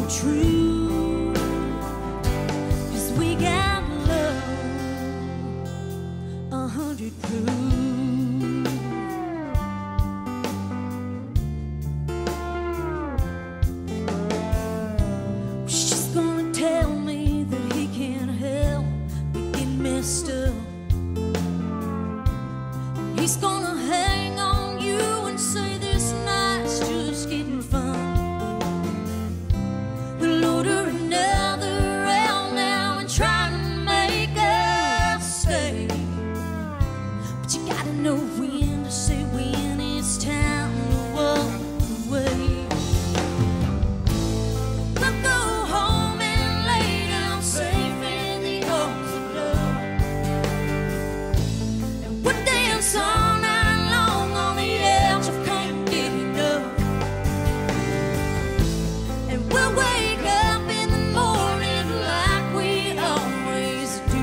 true, 'cause we got love 100 proof. She's gonna tell me that he can't help but get messed up. He's gonna hang on you and say this night's just getting fun. He'll order another round now and try to make us stay. But you gotta know when to say when it's time to walk away. We'll go home and lay down safe in the arms of love, and we'll dance all night long on the edge of can't get enough. And we'll wake up in the morning like we always do,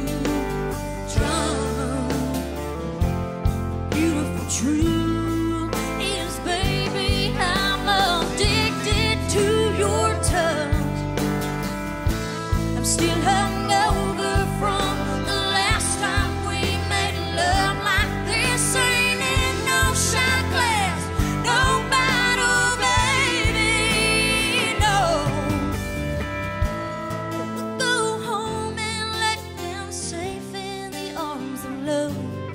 drunk. Beautiful truth is, baby, I'm addicted to your touch. I'm still hungover from the last time we made love like this. Ain't in no shot glass, no bottle, baby, no. We'll go home and lay down safe in the arms of love.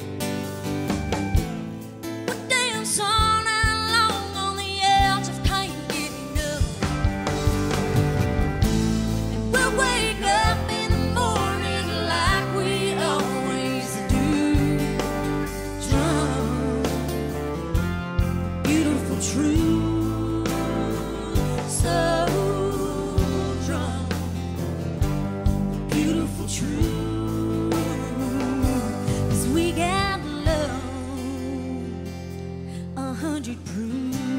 We'll dance all night long on the edge of can't get enough. And we'll wake up in the morning like we always do, drunk. Beautiful truth, so drunk. Beautiful truth, 'cause we got love 100 proof.